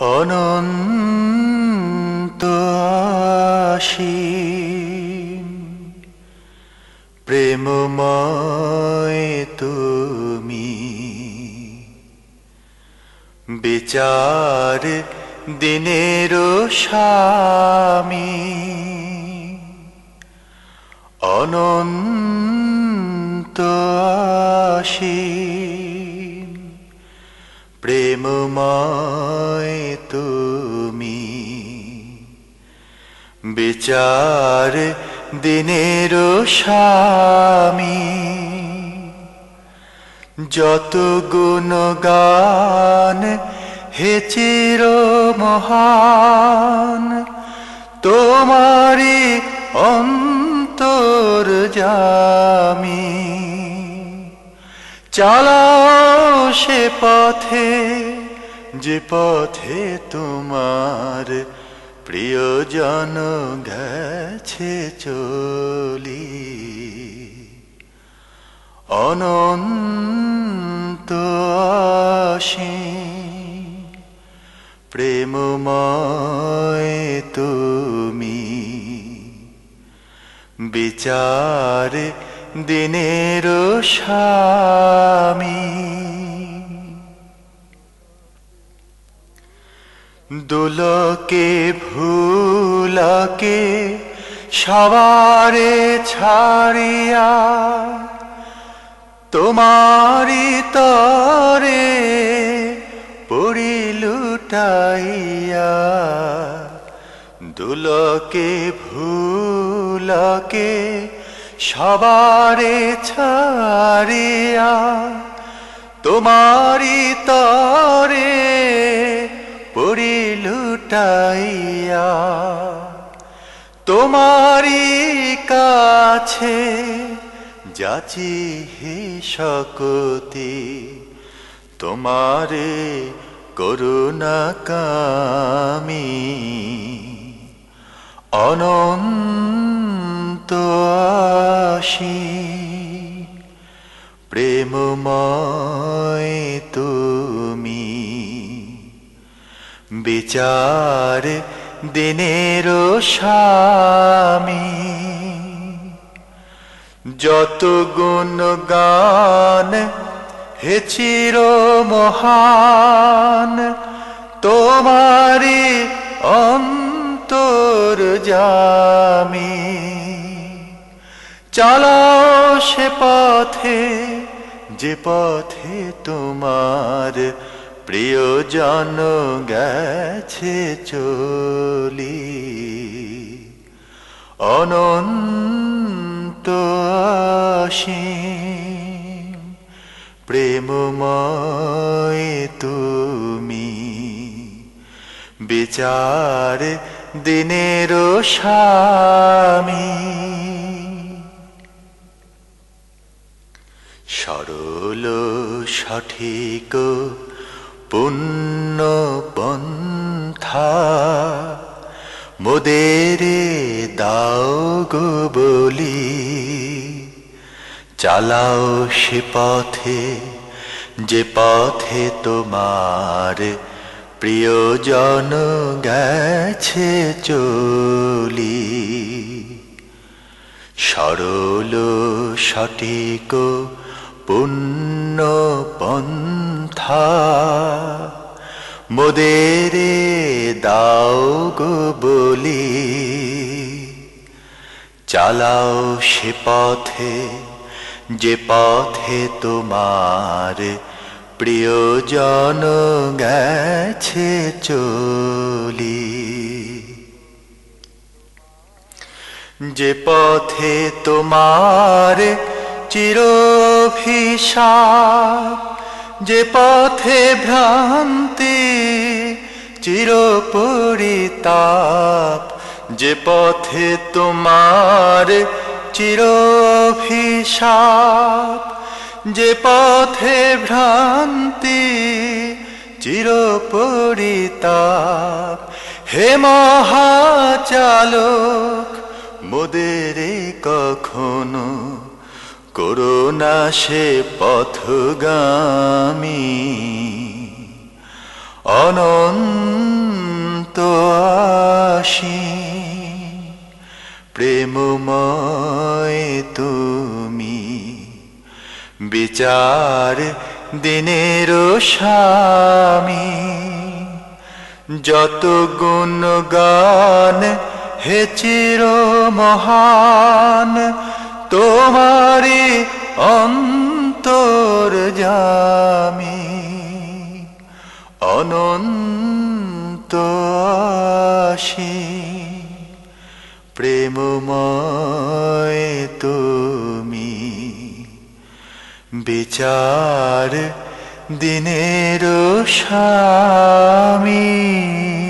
অনন্ত অসীম প্রেমময় তুমি, বিচার দিনের স্বামী। অনন্ত অসীম প্রেমময় তুমি, বিচার দিনের স্বামী। যত গুণগান হে চির মহান, তোমারি অন্তর্যামী। চালাও সে পথে যে পথে তোমার প্রিয়জন গেছে চলি। অনন্ত অসীম প্রেমময় তুমি, বিচার দিনের স্বামী। দুলকে ভুলকে সবারে ছাড়িয়া, তোমারি তরে পড়ি লুটাইয়া। দুলকে ভুলকে সবারে ছাড়িয়া, তোমারি তরে পড়ি লুটাইয়া। তোমারি কাছে যাচি হে শকতি, তোমারে করুণা কামি। অনন্ত অসীম প্রেমময় তুমি, বিচার দিনের স্বামী। যত গুণগান হে চির মহান, তোমারি অন্তর্যামী। চালাও সে পথে যে পথে তোমার প্রিয়জন গেছে চলি। অনন্ত অসীম প্রেমময় তুমি, বিচার দিনের স্বামী। সরল সঠিক পুণ্য পন্থা, মোদেরে দাও গো বলি। চালাও সে পথে যে পথে তোমার প্রিয়জন গেছে চলি। সরল সঠিক পুণ্য পন্থা, মোদেরে দাও গো বলি। চালাও সে পথে যে পথে তোমার প্রিয়জন গেছে চলি। যে পথে তোমার চিরভিশাপ, যে পথে ভ্রান্তি চিরপরিতাপ। যে পথে তোমার চিরভিশাপ, যে পথে ভ্রান্তি চিরপরিতাপ। হে মহাচালক, মোদেরে কখনো করুণা সে পথগামী। অনন্ত বিচার দিনের স্বামী যত গুণগান হে চির মহান তোমারি অন্তর্যামী অনন্ত অসীম প্রেমময় তুমি বিচার দিনের স্বামী